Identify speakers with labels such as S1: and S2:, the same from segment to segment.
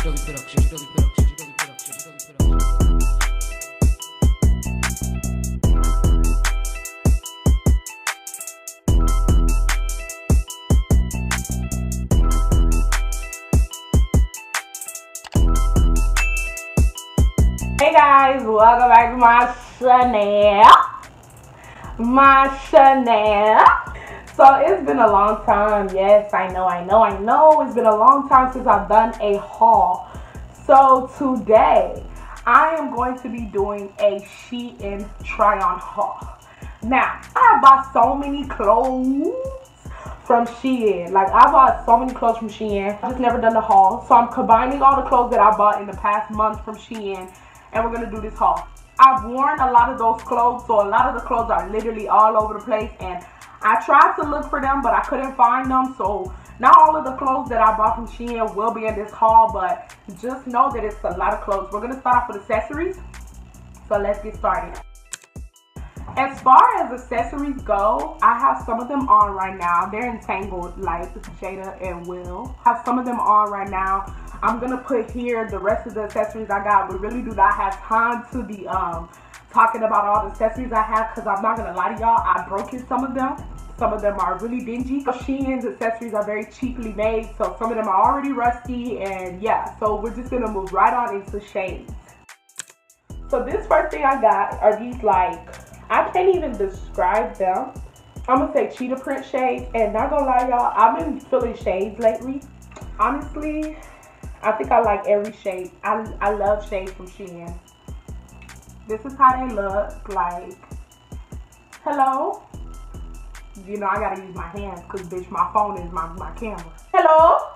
S1: Hey guys, welcome back to my channel. So it's been a long time. Yes, I know. It's been a long time since I've done a haul. So today I am going to be doing a Shein try-on haul. Now, I bought so many clothes from Shein. Like, I bought so many clothes from Shein. I've just never done the haul. So I'm combining all the clothes that I bought in the past month from Shein, and we're gonna do this haul. I've worn a lot of those clothes, so a lot of the clothes are literally all over the place, and I tried to look for them, but I couldn't find them. So not all of the clothes that I bought from Shein will be in this haul, but just know that it's a lot of clothes. We're gonna start off with accessories, so let's get started. As far as accessories go, I have some of them on right now. They're entangled, like Jada and Will. I have some of them on right now. I'm gonna put here the rest of the accessories I got. We really do not have time to be talking about all the accessories I have, because I'm not gonna lie to y'all, I've broken some of them. Some of them are really dingy. Shein's accessories are very cheaply made, so some of them are already rusty, and yeah, so we're just gonna move right on into shades. So this first thing I got are these, like, I can't even describe them. I'm gonna say cheetah print shades, and not gonna lie y'all, I've been feeling shades lately. Honestly, I think I like every shade. I love shades from Shein. This is how they look like. Hello? You know I gotta use my hands because bitch my phone is my camera. Hello?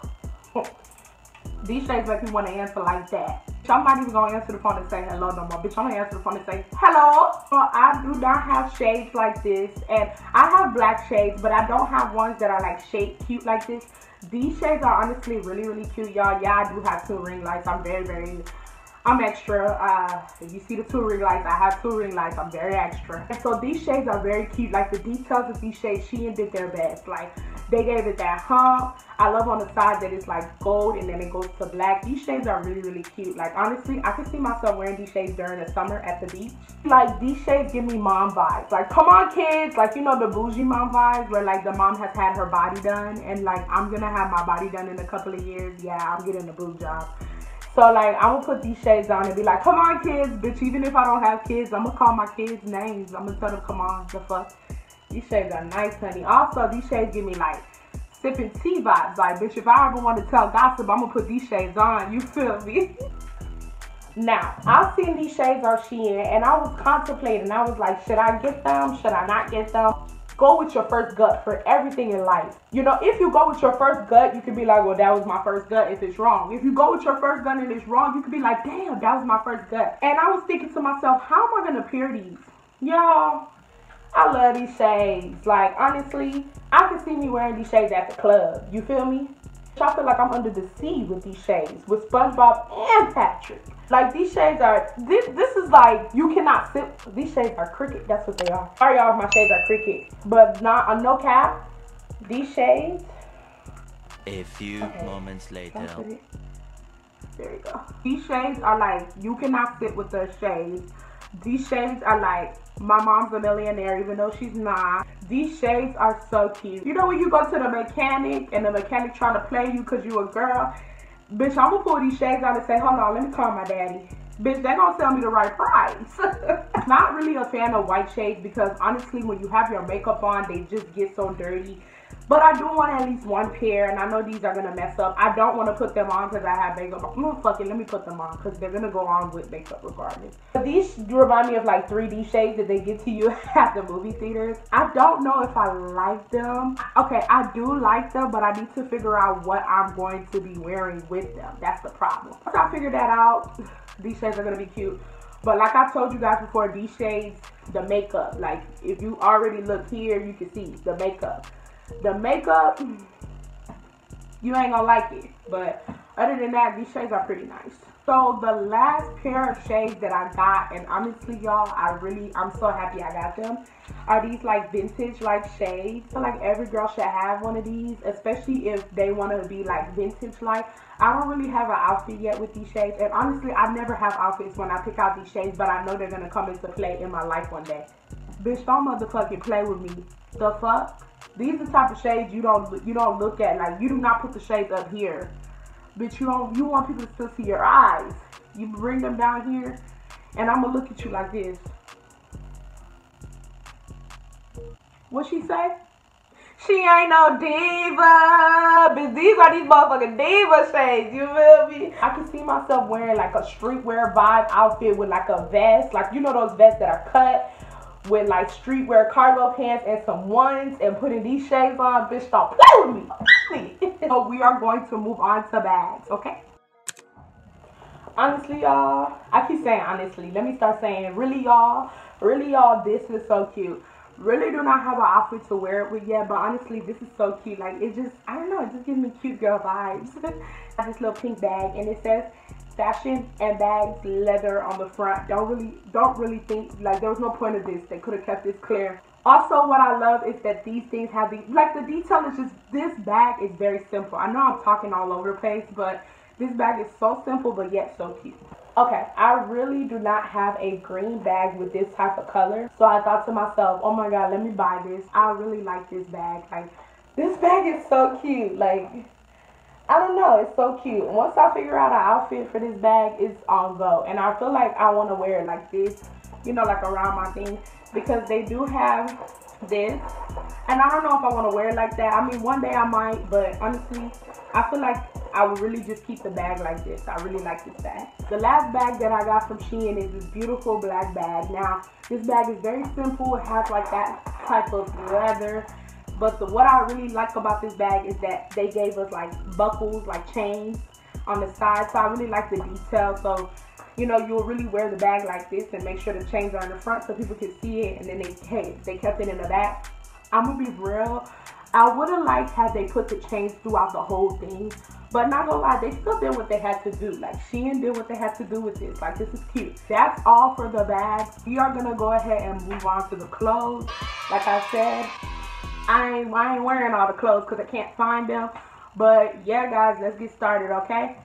S1: These shades make me want to answer like that. I'm not even gonna answer the phone and say hello no more. Bitch, I'm gonna answer the phone and say hello. So I do not have shades like this, and I have black shades, but I don't have ones that are like shaped cute like this. These shades are honestly really cute, y'all. Yeah, I do have 2 ring lights. I'm extra. If you see the 2 ring lights, I have 2 ring lights. I'm very extra. And so these shades are very cute. Like, the details of these shades, Shein did their best. Like, they gave it that hump. I love on the side that it's like gold and then it goes to black. These shades are really cute. Like, honestly, I could see myself wearing these shades during the summer at the beach. Like, these shades give me mom vibes. Like, come on kids, like, you know, the bougie mom vibes where like the mom has had her body done, and like I'm gonna have my body done in a couple of years. Yeah, I'm getting a boob job. So like, I'm gonna put these shades on and be like, come on kids, bitch. Even if I don't have kids, I'm gonna call my kids names. I'm gonna tell them, come on, the fuck. These shades are nice, honey. Also, these shades give me like sipping tea vibes. Like, bitch, if I ever want to tell gossip, I'm gonna put these shades on. You feel me? Now, I've seen these shades on Shein, and I was contemplating. I was like, should I get them? Should I not get them? Go with your first gut for everything in life. You know, if you go with your first gut, you can be like, well, that was my first gut if it's wrong. If you go with your first gut and it's wrong, you can be like, damn, that was my first gut. And I was thinking to myself, how am I going to pair these? Y'all, I love these shades. Like, honestly, I can see me wearing these shades at the club. You feel me? I feel like I'm under the sea with these shades, with SpongeBob and Patrick. Like, these shades are, this is like, you cannot sit, these shades are cricket, that's what they are. Sorry y'all if my shades are cricket, but not, no cap, these shades.
S2: A few moments later.
S1: There you go. These shades are like, you cannot sit with the shades. These shades are like, my mom's a millionaire even though she's not. These shades are so cute. You know when you go to the mechanic and the mechanic trying to play you because you a girl? Bitch, I'm gonna pull these shades out and say, hold on, let me call my daddy. Bitch, they gonna sell me the right price. Not really a fan of white shades because honestly, when you have your makeup on, they just get so dirty. But I do want at least 1 pair, and I know these are gonna mess up. I don't want to put them on because I have makeup on. No, fuck it, let me put them on because they're gonna go on with makeup regardless. But these remind me of like 3D shades that they get to you at the movie theaters. I don't know if I like them. Okay, I do like them, but I need to figure out what I'm going to be wearing with them. That's the problem. Once I figure that out, these shades are gonna be cute. But like I told you guys before, these shades, the makeup, like if you already look here, you can see the makeup. The makeup, you ain't gonna like it. But other than that, these shades are pretty nice. So the last pair of shades that I got, and honestly y'all, I'm so happy I got them, are these like vintage like shades. I feel like every girl should have one of these, especially if they want to be like vintage like. I don't really have an outfit yet with these shades, and honestly I never have outfits when I pick out these shades, but I know they're gonna come into play in my life one day. Bitch, don't motherfucking play with me. The fuck? These are the type of shades you don't look at. Like, you do not put the shades up here. Bitch, you want people to still see your eyes. You bring them down here, and I'm gonna look at you like this. What she say? She ain't no diva. Bitch, these are these motherfucking diva shades. You feel me? I can see myself wearing like a streetwear vibe outfit with like a vest. Like, you know those vests that are cut with like streetwear cargo pants and some ones, and putting these shades on. Bitch, don't play with me. So we are going to move on to bags, okay? Honestly, y'all, I keep saying honestly. Let me start saying really, y'all, this is so cute. Really do not have an outfit to wear it with yet, but honestly, this is so cute. Like, it just, I don't know, it just gives me cute girl vibes. I have this little pink bag, and it says fashion and bags leather on the front. Don't really think, like, there was no point of this. They could have kept this clear. Also, what I love is that these things have the, like, the detail is just, this bag is very simple. I know I'm talking all over the place, but this bag is so simple, but yet so cute. Okay, I really do not have a green bag with this type of color. So I thought to myself, oh my God, let me buy this. I really like this bag. Like, this bag is so cute. Like, I don't know, it's so cute. Once I figure out an outfit for this bag, it's on go. And I feel like I want to wear it like this, you know, like around my thing. Because they do have this. And I don't know if I want to wear it like that. I mean, one day I might, but honestly, I feel like I would really just keep the bag like this. I really like this bag. The last bag that I got from Shein is this beautiful black bag. Now, this bag is very simple. It has like that type of leather. But what I really like about this bag is that they gave us like buckles, like chains on the side. So I really like the detail. So, you know, you'll really wear the bag like this and make sure the chains are in the front so people can see it. And then they kept it in the back. I'm gonna be real. I would have liked had they put the chains throughout the whole thing. But not gonna lie, they still did what they had to do. Like, Shein did what they had to do with this. Like, this is cute. That's all for the bags. We are gonna go ahead and move on to the clothes. Like I said, I ain't wearing all the clothes because I can't find them. But yeah, guys, let's get started, okay?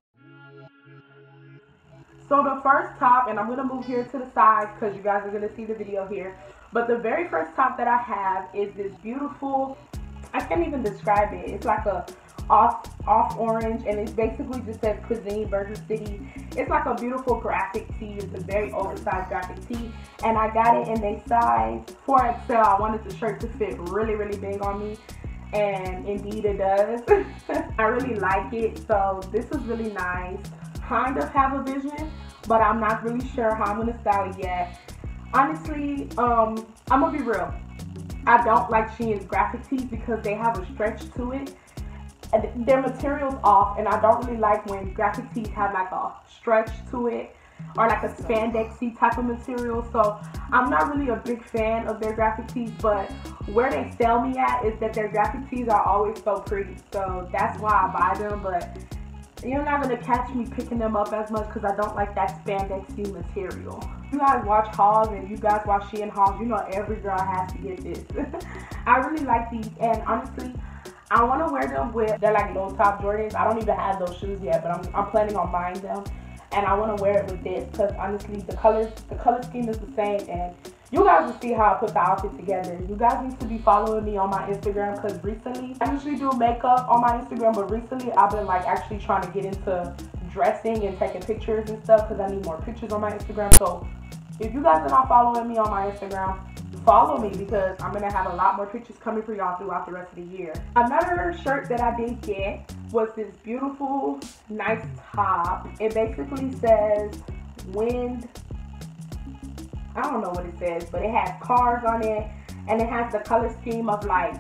S1: So the first top, and I'm gonna move here to the side because you guys are gonna see the video here. But the very first top that I have is this beautiful, I can't even describe it. It's like a off orange, and it basically just says Cuisine versus City. It's like a beautiful graphic tee. It's a very oversized graphic tee, and I got it in a size 4XL. I wanted the shirt to fit really, really big on me, and indeed it does. I really like it, so this is really nice. Kind of have a vision, but I'm not really sure how I'm gonna style it yet. Honestly, I'm gonna be real. I don't like Shein's graphic tees because they have a stretch to it. And their material's off, and I don't really like when graphic tees have like a stretch to it or like a spandexy type of material. So I'm not really a big fan of their graphic tees, but where they sell me at is that their graphic tees are always so pretty. So that's why I buy them, but you're not gonna catch me picking them up as much because I don't like that spandexy material. You guys watch hauls and you guys watch Shein hauls, you know every girl has to get this. I really like these, and honestly, I want to wear them with, they're like low top Jordans. I don't even have those shoes yet, but I'm planning on buying them. And I want to wear it with this because honestly, the color scheme is the same. And you guys will see how I put the outfit together. You guys need to be following me on my Instagram because recently, I usually do makeup on my Instagram, but recently I've been like actually trying to get into dressing and taking pictures and stuff because I need more pictures on my Instagram. So if you guys are not following me on my Instagram, follow me because I'm going to have a lot more pictures coming for y'all throughout the rest of the year. Another shirt that I did get was this beautiful, nice top. It basically says wind. I don't know what it says, but it has cars on it, and it has the color scheme of like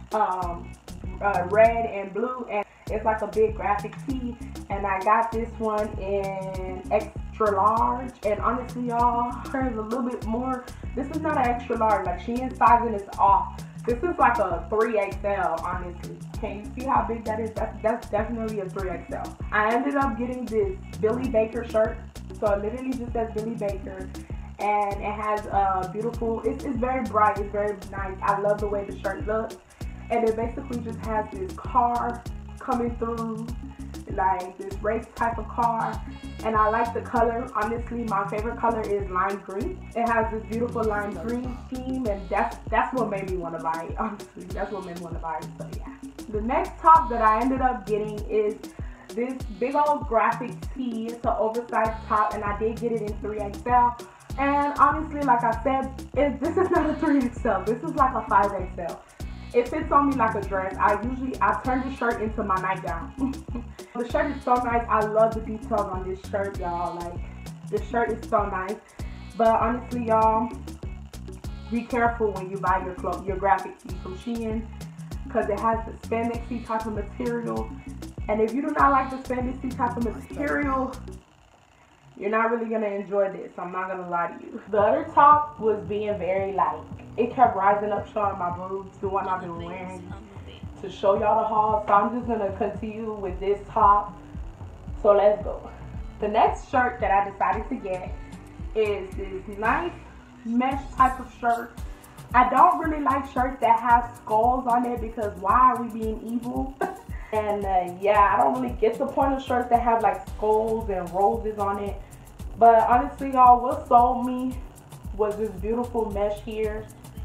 S1: red and blue, and it's like a big graphic tee. And I got this one in extra large, and honestly y'all, hers a little bit more. This is not an extra large, like Shein sizing is off. This is like a 3XL, honestly. Can you see how big that is? That's definitely a 3XL. I ended up getting this Billy Baker shirt. So it literally just says Billy Baker. And it has a beautiful, it's very bright, it's very nice. I love the way the shirt looks. And it basically just has this car coming through, like this race type of car. And I like the color. Honestly, my favorite color is lime green. It has this beautiful lime green scheme, and that's what made me want to buy it. Honestly, that's what made me want to buy it. So yeah. The next top that I ended up getting is this big old graphic tee. It's an oversized top, and I did get it in 3XL. And honestly, like I said, this is not a 3XL. This is like a 5XL. It fits on me like a dress. I turn the shirt into my nightgown. The shirt is so nice. I love the details on this shirt, y'all. Like, the shirt is so nice. But honestly, y'all, be careful when you buy your graphic tee from Shein, because it has the spandex type of material. And if you do not like the spandex type of material, you're not really going to enjoy this. I'm not going to lie to you. The other top was being very like, it kept rising up, showing my boobs, the one I've been wearing to show y'all the haul. So I'm just going to continue with this top. So let's go. The next shirt that I decided to get is this nice mesh type of shirt. I don't really like shirts that have skulls on it, because why are we being evil? And yeah, I don't really get the point of shirts that have like skulls and roses on it. But honestly, y'all, what sold me was this beautiful mesh here.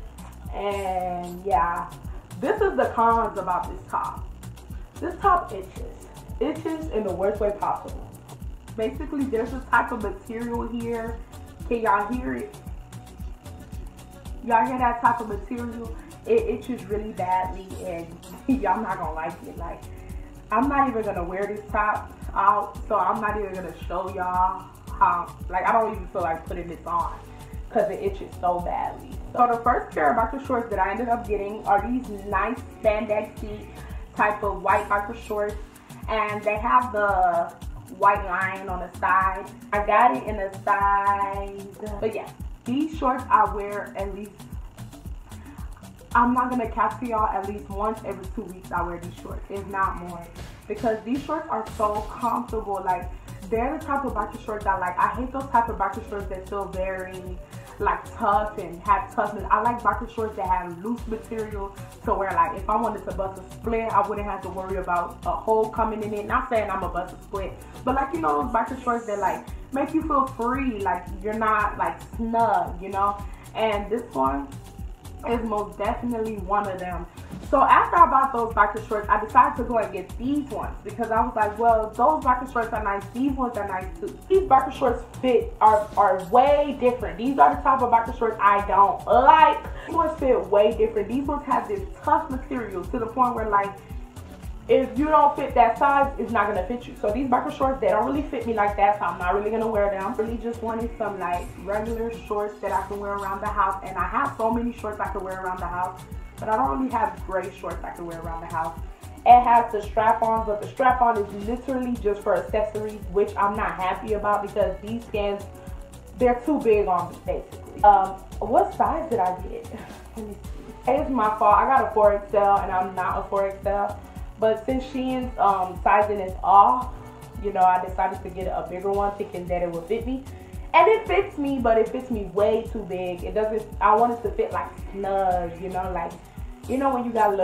S1: And yeah, this is the cons about this top. This top itches in the worst way possible. Basically, there's this type of material here. Can y'all hear it? Y'all hear that type of material? It itches really badly, and y'all not gonna like it. Like, I'm not even gonna wear this top out, so I'm not even gonna show y'all how, like, I don't even feel like putting this on because it itches so badly. So the first pair of biker shorts that I ended up getting are these nice spandexy type of white biker shorts, and they have the white line on the side. I got it in a size, but yeah, these shorts I wear at least, I'm not gonna cap to y'all, at least once every 2 weeks I wear these shorts, if not more, because these shorts are so comfortable. Like, they're the type of biker shorts I like. I hate those type of biker shorts that feel very like tough and have toughness. I like biker shorts that have loose material to where, like, if I wanted to bust a split, I wouldn't have to worry about a hole coming in it. Not saying I'm a bust a split, but like, you know, those biker shorts that like make you feel free, like you're not like snug, you know. And this one is most definitely one of them. So after I bought those biker shorts, I decided to go and get these ones, because I was like, well, those biker shorts are nice, these ones are nice too. These biker shorts are way different. These are the type of biker shorts I don't like. These ones fit way different. These ones have this tough material to the point where, like, if you don't fit that size, it's not gonna fit you. So these biker shorts, they don't really fit me like that, so I'm not really gonna wear them. I'm really just wanting some like regular shorts that I can wear around the house, and I have so many shorts I can wear around the house, but I don't really have gray shorts I can wear around the house. It has the strap-on, but the strap-on is literally just for accessories, which I'm not happy about, because these skins, they're too big on me, basically. What size did I get? Let me see. It's my fault. I got a 4XL, and I'm not a 4XL. But since Shein's sizing is off, you know, I decided to get a bigger one, thinking that it would fit me. And it fits me, but it fits me way too big. It doesn't, I want it to fit like snug, you know, like, you know, when you got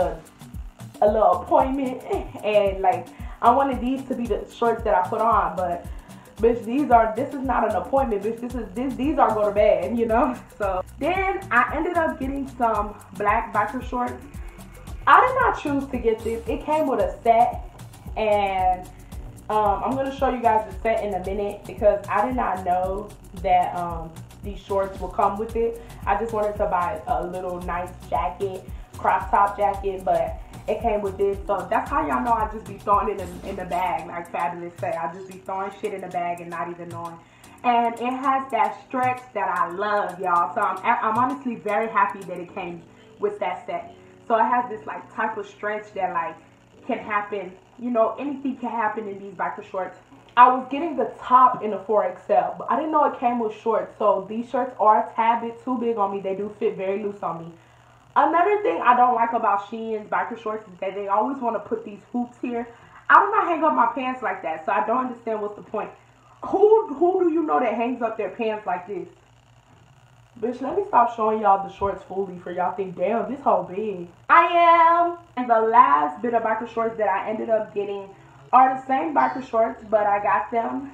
S1: a little appointment, and like, I wanted these to be the shorts that I put on, but bitch, this is not an appointment, bitch, these are go to bed, you know. So then I ended up getting some black biker shorts. I did not choose to get this. It came with a set, and I'm going to show you guys the set in a minute, because I did not know that these shorts will come with it. I just wanted to buy a little nice jacket, crop top jacket, but it came with this. So that's how y'all know I just be throwing it in the bag, like Fabulous say. I just be throwing shit in the bag and not even knowing. And it has that stretch that I love, y'all. So I'm honestly very happy that it came with that set. So it has this like type of stretch that like can happen, you know, anything can happen in these biker shorts. I was getting the top in a 4XL, but I didn't know it came with shorts. So these shirts are a tad bit too big on me. They do fit very loose on me. Another thing I don't like about Shein's biker shorts is that they always want to put these hoops here. I do not hang up my pants like that, so I don't understand what's the point. Who do you know that hangs up their pants like this? Bitch, let me stop showing y'all the shorts fully for y'all think, damn, this whole big. I am. And the last bit of biker shorts that I ended up getting are the same biker shorts, but I got them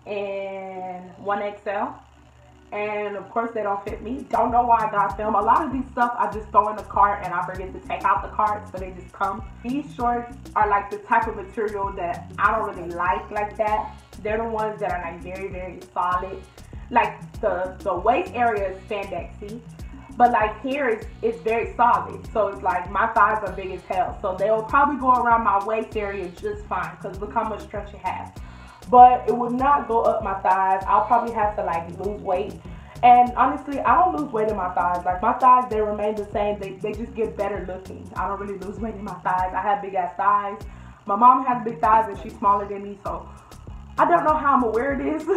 S1: in 1XL. And of course they don't fit me. Don't know why I got them. A lot of these stuff I just throw in the cart and I forget to take out the cart, so they just come. These shorts are like the type of material that I don't really like that. They're the ones that are like very, very solid. Like the waist area is spandexy, but like here it's very solid. So it's like my thighs are big as hell. So they'll probably go around my waist area just fine, because look how much stretch it has. But it would not go up my thighs. I'll probably have to like lose weight. And honestly, I don't lose weight in my thighs. Like my thighs, they remain the same. They just get better looking. I don't really lose weight in my thighs. I have big ass thighs. My mom has big thighs and she's smaller than me. So I don't know how I'm gonna wear this.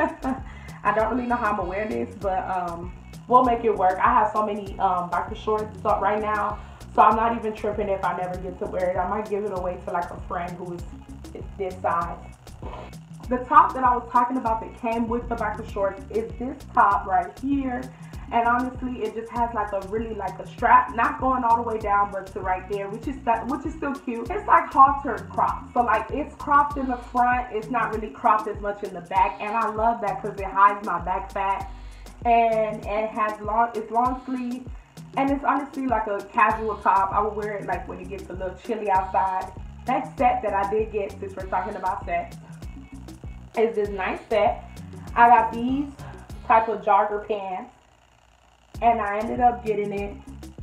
S1: I don't really know how I'm gonna wear this, but we'll make it work. I have so many biker shorts up right now. So I'm not even tripping if I never get to wear it. I might give it away to like a friend who is this size. The top that I was talking about that came with the biker shorts is this top right here. And honestly, it just has like a really like a strap, not going all the way down, but to right there, which is still cute. It's like halter cropped. So like it's cropped in the front. It's not really cropped as much in the back. And I love that because it hides my back fat. And it has long sleeve. And it's honestly like a casual top. I would wear it like when it gets a little chilly outside. Next set that I did get, since we're talking about sets, is this nice set. I got these type of jogger pants, and I ended up getting it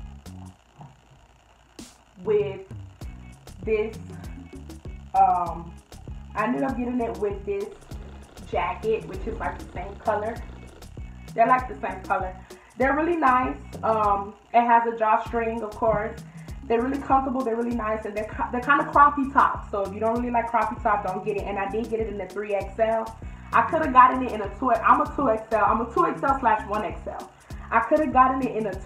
S1: with this jacket, which is like the same color. They're like the same color. They're really nice. It has a drawstring, of course. They're really comfortable, they're really nice, and they're kind of croppy tops. So if you don't really like croppy top, don't get it. And I did get it in the 3XL. I could have gotten it in a 2. I'm a 2XL. I'm a 2XL/1XL. I could have gotten it in a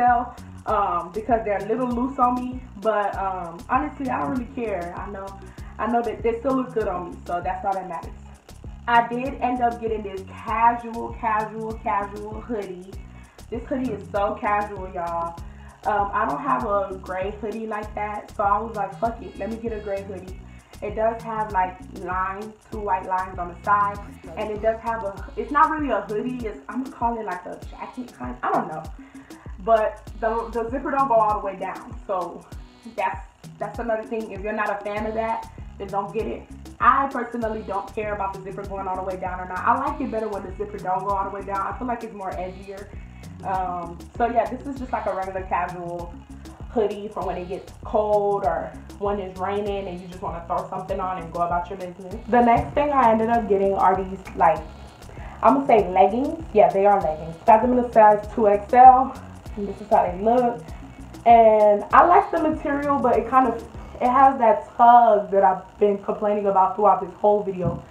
S1: 2XL because they're a little loose on me. But honestly, I don't really care. I know that they still look good on me, so that's all that matters. I did end up getting this casual hoodie. This hoodie is so casual, y'all. I don't have a gray hoodie like that, so I was like, fuck it, let me get a gray hoodie. It does have like lines, 2 white lines on the side, and it does have it's not really a hoodie, I'm gonna call it like a jacket kind, I don't know. But the zipper don't go all the way down, so that's another thing. If you're not a fan of that, then don't get it. I personally don't care about the zipper going all the way down or not. I like it better when the zipper don't go all the way down. I feel like it's more edgier. So yeah, this is just like a regular casual hoodie for when it gets cold or when it's raining and you just want to throw something on and go about your business. The next thing I ended up getting are these, like, I'm gonna say leggings. Yeah, they are leggings. Got them in a size 2XL, and this is how they look. And I like the material, but it has that tug that I've been complaining about throughout this whole video.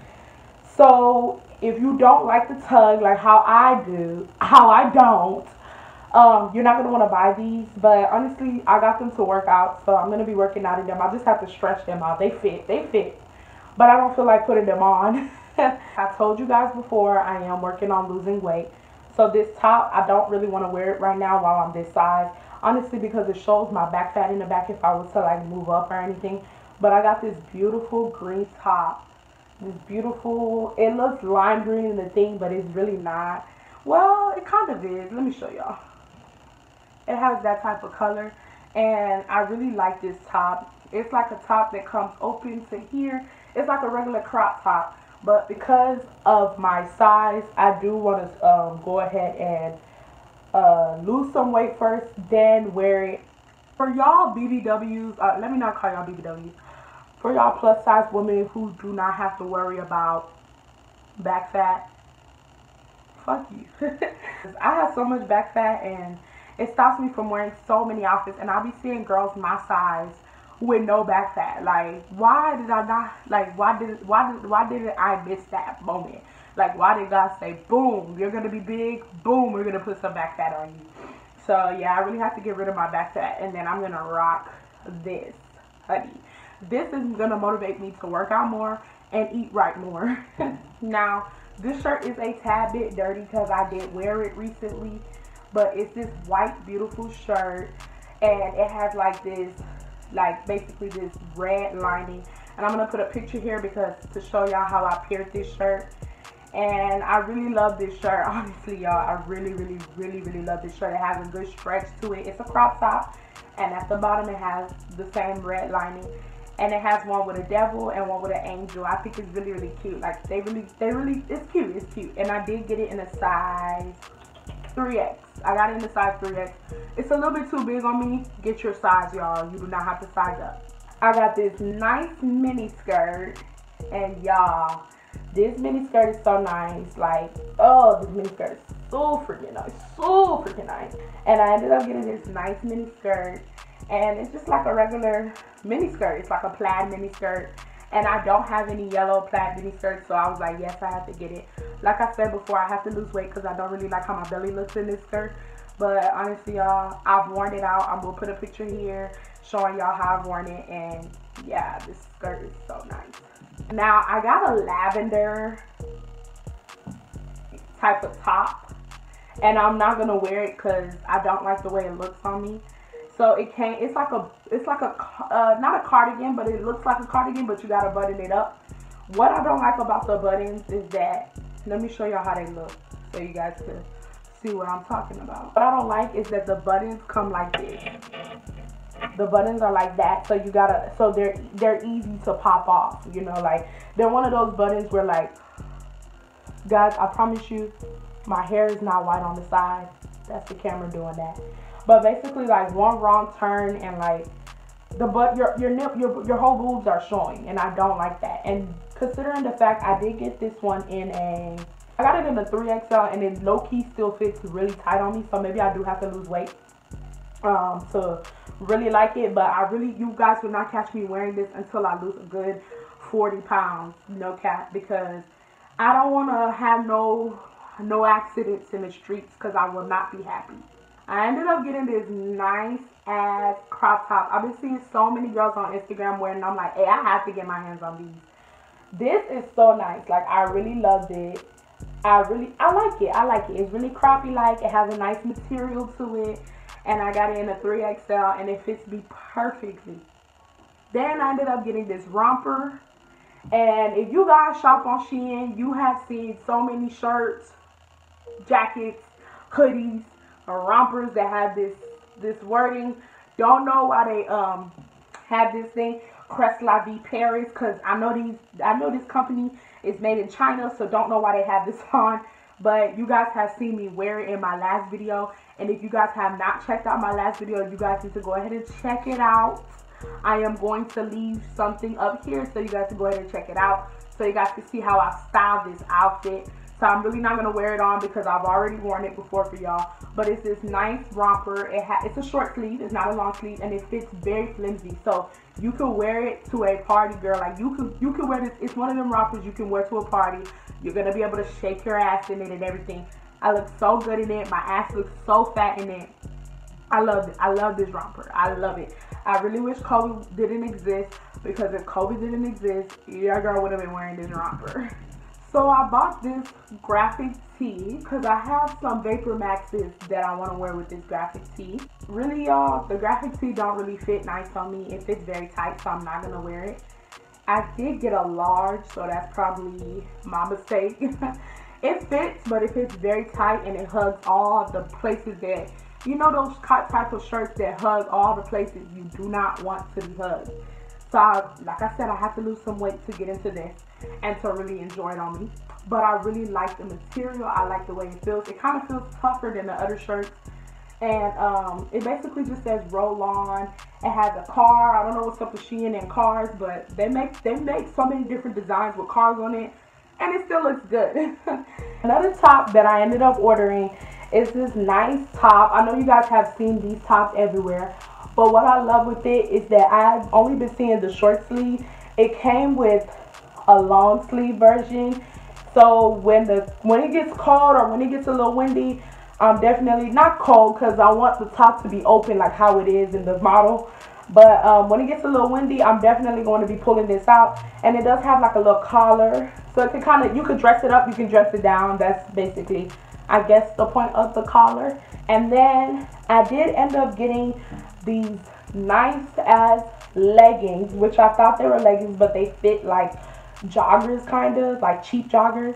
S1: So if you don't like the tug, like how I don't, you're not going to want to buy these. But honestly, I got them to work out, so I'm going to be working out in them. I just have to stretch them out. They fit. But I don't feel like putting them on. I told you guys before, I am working on losing weight. So this top, I don't really want to wear it right now while I'm this size. Honestly, because it shows my back fat in the back if I was to like move up or anything. But I got this beautiful green top. This beautiful, it looks lime green in the thing, but it's really not. Well, it kind of is. Let me show y'all. It has that type of color, and I really like this top. It's like a top that comes open to here. It's like a regular crop top, but because of my size, I do want to go ahead and lose some weight first, then wear it. For y'all BBWs, let me not call y'all BBWs. For y'all plus size women who do not have to worry about back fat, fuck you. I have so much back fat and it stops me from wearing so many outfits, and I'll be seeing girls my size with no back fat. Like, why did I not, like, why did I miss that moment? Like, why did God say, boom, you're going to be big, boom, we're going to put some back fat on you. So, yeah, I really have to get rid of my back fat, and then I'm going to rock this, honey. This is going to motivate me to work out more and eat right more. Now, this shirt is a tad bit dirty because I did wear it recently, but it's this white, beautiful shirt, and it has like this, like basically this red lining. And I'm going to put a picture here because to show y'all how I paired this shirt. And I really love this shirt, honestly, y'all. I really love this shirt. It has a good stretch to it. It's a crop top, and at the bottom it has the same red lining. And it has one with a devil and one with an angel. I think it's really cute. Like, it's cute. And I did get it in a size 3X. I got it in a size 3X. It's a little bit too big on me. Get your size, y'all. You do not have to size up. I got this nice mini skirt, and y'all, this mini skirt is so nice. Like, oh, this mini skirt is so freaking nice. And I ended up getting this nice mini skirt, and it's just like a regular mini skirt. It's like a plaid mini skirt, and I don't have any yellow plaid mini skirts, so I was like, yes, I have to get it. Like I said before, I have to lose weight because I don't really like how my belly looks in this skirt. But honestly, y'all, I've worn it out. I'm gonna put a picture here showing y'all how I've worn it, and yeah, this skirt is so nice. Now, I got a lavender type of top, and I'm not gonna wear it because I don't like the way it looks on me. So it's like a not a cardigan, but it looks like a cardigan, but you gotta button it up. What I don't like about the buttons is that, let me show y'all how they look so you guys can see what I'm talking about. What I don't like is that the buttons come like this. The buttons are like that, so you gotta, so they're easy to pop off, you know, like they're one of those buttons where, like, guys, I promise you, my hair is not white on the side. That's the camera doing that. But basically, like, one wrong turn and like your whole boobs are showing, and I don't like that. And considering the fact I did get this one I got it in a 3XL, and it low-key still fits really tight on me, so maybe I do have to lose weight to really like it. But you guys will not catch me wearing this until I lose a good 40 pounds, no cap, because I don't want to have no accidents in the streets, because I will not be happy. I ended up getting this nice ass crop top. I've been seeing so many girls on Instagram wearing it. I'm like, hey, I have to get my hands on these. This is so nice. Like, I really loved it. I like it. It's really croppy like. It has a nice material to it. And I got it in a 3XL, and it fits me perfectly. Then I ended up getting this romper. And if you guys shop on Shein, you have seen so many shirts, jackets, hoodies, or rompers that have this wording. Don't know why they have this thing, Crest La Vie Paris, because I know this company is made in China, so don't know why they have this on. But you guys have seen me wear it in my last video, and if you guys have not checked out my last video, you guys need to go ahead and check it out. I am going to leave something up here so you guys can go ahead and check it out, so you guys can see how I styled this outfit. So I'm really not going to wear it on because I've already worn it before for y'all. But it's this nice romper. It's a short sleeve. It's not a long sleeve. And it fits very flimsy. So you can wear it to a party, girl. Like, you can wear this. It's one of them rompers you can wear to a party. You're going to be able to shake your ass in it and everything. I look so good in it. My ass looks so fat in it. I love it. I love this romper. I love it. I really wish Kobe didn't exist, because if Kobe didn't exist, your girl would have been wearing this romper. So I bought this graphic tee because I have some Vapor Maxes that I want to wear with this graphic tee. Really, y'all, the graphic tee don't really fit nice on me. It fits very tight, so I'm not going to wear it. I did get a large, so that's probably my mistake. It fits, but it fits very tight, and it hugs all the places that, you know, those type of shirts that hug all the places you do not want to be hugged. So, like I said, I have to lose some weight to get into this and to really enjoy it on me. But I really like the material. I like the way it feels. It kind of feels tougher than the other shirts. And it basically just says roll on. It has a car. I don't know what's up with Shein and cars, but they make so many different designs with cars on it, and it still looks good. Another top that I ended up ordering is this nice top. I know you guys have seen these tops everywhere, But what I love with it is that I've only been seeing the short sleeve. It came with a long sleeve version. So when it gets cold or when it gets a little windy, I'm definitely not cold because I want the top to be open like how it is in the model. But when it gets a little windy, I'm definitely going to be pulling this out. And it does have like a little collar. So it can kind of, you can dress it up, you can dress it down. That's basically, I guess, the point of the collar. And then I did end up getting these nice ass leggings, which I thought they were leggings, but they fit like joggers, kind of like cheap joggers.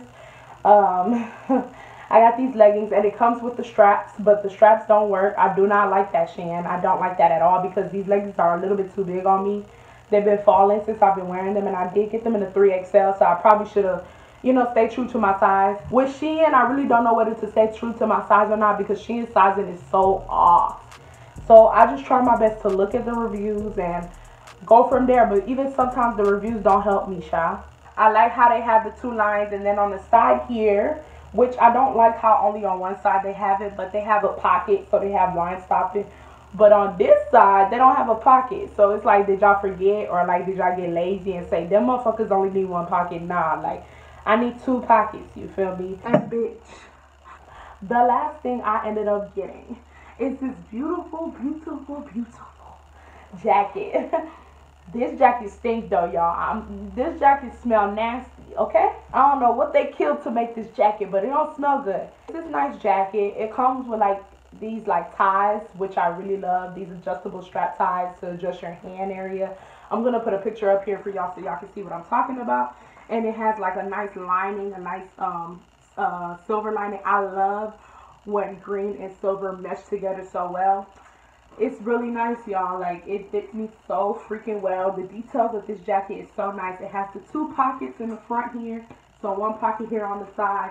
S1: I got these leggings and it comes with the straps, but the straps don't work. I do not like that, Shein. I don't like that at all because these leggings are a little bit too big on me. They've been falling since I've been wearing them, and I did get them in a 3XL, so I probably should have, you know, stayed true to my size. With Shein, I really don't know whether to stay true to my size or not because Shein's sizing is so off. So I just try my best to look at the reviews and go from there, but even sometimes the reviews don't help me, child. I like how they have the two lines, and then on the side here, which I don't like how only on one side they have it, but they have a pocket, so they have line stopping. But on this side, they don't have a pocket. So it's like, did y'all forget, or like, did y'all get lazy and say, them motherfuckers only need one pocket? Nah, like, I need two pockets, you feel me? And bitch, the last thing I ended up getting is this beautiful, beautiful, beautiful jacket. This jacket stinks though, y'all. This jacket smell nasty, okay? I don't know what they killed to make this jacket, but it don't smell good. It's this nice jacket. It comes with like these like ties, which I really love. These adjustable strap ties to adjust your hand area. I'm gonna put a picture up here for y'all so y'all can see what I'm talking about. And it has like a nice lining, a nice silver lining. I love when green and silver mesh together so well. It's really nice, y'all. Like, it fits me so freaking well. The details of this jacket is so nice. It has the two pockets in the front here. So one pocket here on the side,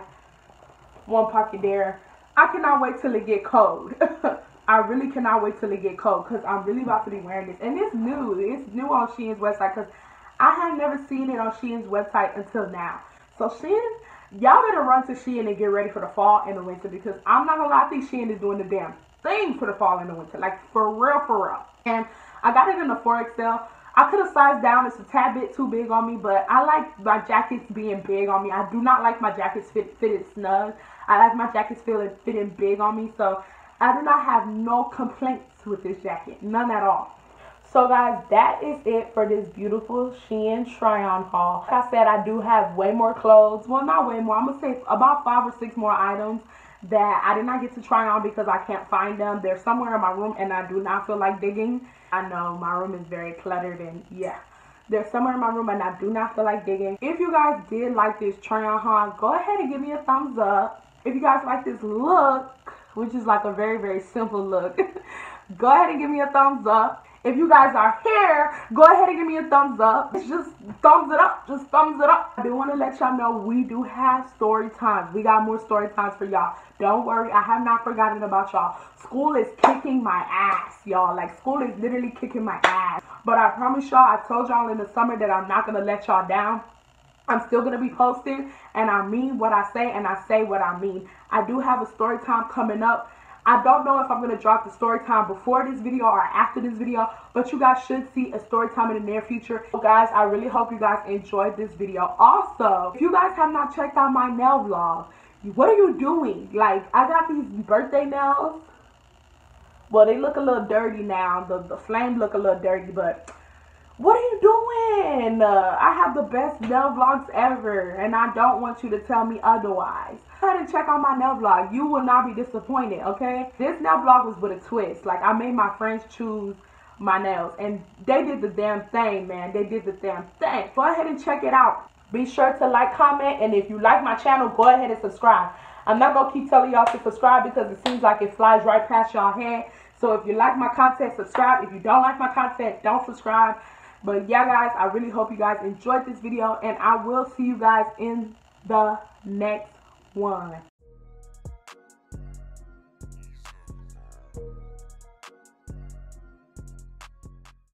S1: one pocket there. I cannot wait till it get cold. I really cannot wait till it get cold because I'm really about to be wearing this. And it's new. It's new on Shein's website because I have never seen it on Shein's website until now. So Shein, y'all better run to Shein and get ready for the fall and the winter because I'm not gonna lie, I think Shein is doing the damn thing for the fall and the winter, like for real, for real. And I got it in the 4XL. I could have sized down. It's a tad bit too big on me, but I like my jackets being big on me. I do not like my jackets fitted snug. I like my jackets fitting big on me, so I do not have no complaints with this jacket, none at all. So guys, that is it for this beautiful Shein try-on haul. Like I said, I do have way more clothes. Well, not way more. I'm gonna say about 5 or 6 more items that I did not get to try on because I can't find them. They're somewhere in my room and I do not feel like digging. I know my room is very cluttered and yeah, they're somewhere in my room and I do not feel like digging. If you guys did like this try on haul, go ahead and give me a thumbs up. If you guys like this look, which is like a very, very simple look, go ahead and give me a thumbs up. If you guys are here, go ahead and give me a thumbs up. It's just thumbs it up. Just thumbs it up. I do want to let y'all know we do have story times. We got more story times for y'all. Don't worry. I have not forgotten about y'all. School is kicking my ass, y'all. Like, school is literally kicking my ass. But I promise y'all, I told y'all in the summer that I'm not going to let y'all down. I'm still going to be posting, and I mean what I say, and I say what I mean. I do have a story time coming up. I don't know if I'm going to drop the story time before this video or after this video, but you guys should see a story time in the near future. So guys, I really hope you guys enjoyed this video. Also, if you guys have not checked out my nail vlog, what are you doing? Like, I got these birthday nails. Well, they look a little dirty now. The flame look a little dirty, but what are you doing? I have the best nail vlogs ever, and I don't want you to tell me otherwise. Go ahead and check out my nail vlog. You will not be disappointed, okay? This nail vlog was with a twist. Like, I made my friends choose my nails, and they did the damn thing, man. They did the damn thing. Go ahead and check it out. Be sure to like, comment, and if you like my channel, go ahead and subscribe. I'm not going to keep telling y'all to subscribe because it seems like it flies right past y'all head. So if you like my content, subscribe. If you don't like my content, don't subscribe. But yeah, guys, I really hope you guys enjoyed this video, and I will see you guys in the next one.